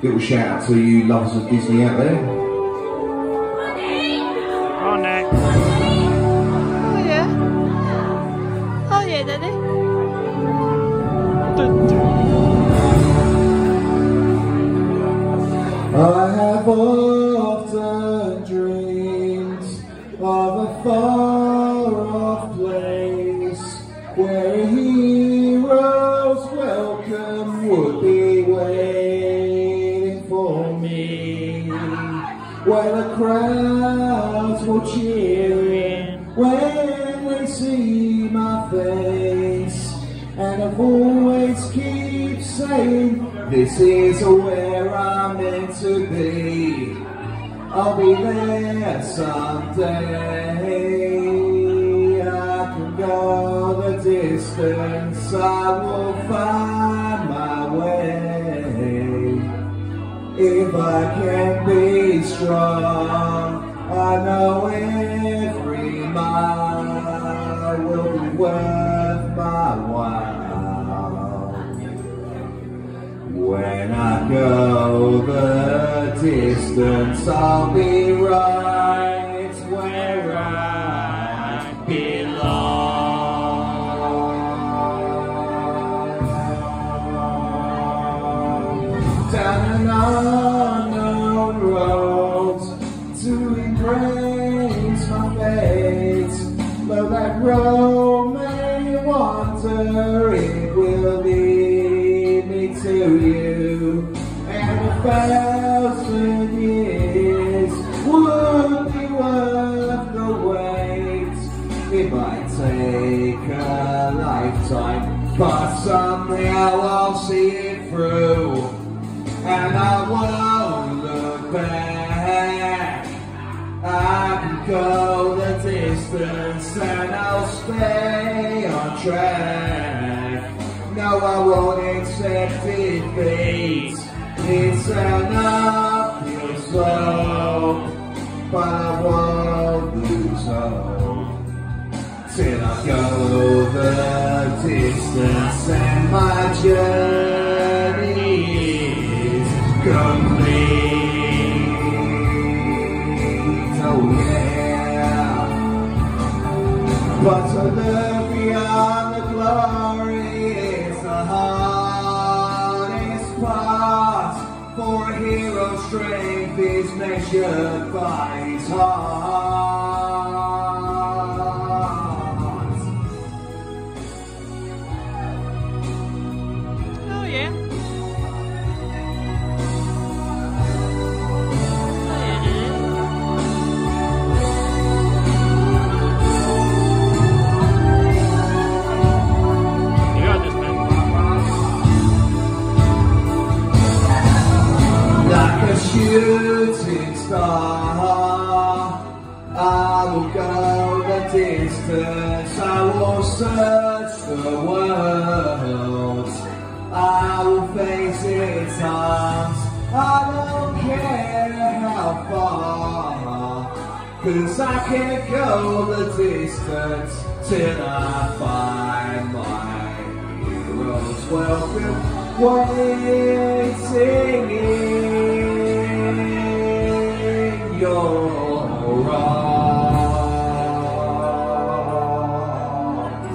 Little shout out to you lovers of Disney out there. On next. Oh yeah. Oh yeah, Daddy. I have often dreamed of a far-off place where a hero's welcome would be waiting for me, where the crowds will cheer when they see my face, and I've always keep saying, this is where I'm meant to be. I'll be there someday. I can go the distance, I will find my way. If I can be strong, I know every mile will be worth my while. When I go the distance, I'll be right where I belong. Down an unknown road to embrace my fate, though that road may wander, it will lead me to you, and 1,000 years would be worth the wait if I take a lifetime, but somehow I'll see it through, and I won't look back. I can go the distance and I'll stay on track. No, I won't accept defeat. It's an uphill slope, but I won't lose hope till I go the distance and my journey is complete. Oh yeah. But to look beyond the glory is the hardest part, for a hero's strength is measured by his heart. Oh yeah. Shooting star, I will go the distance, I will search the world, I will face its arms, I don't care how far, 'cause I can't go the distance till I find my hero's welcome waiting in your arms.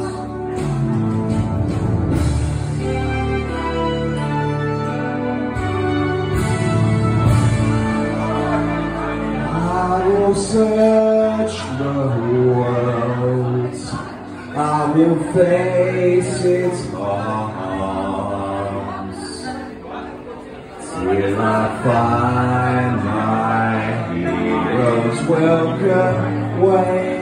I will search the world, I will face its arms, till I find my hero's welcome way.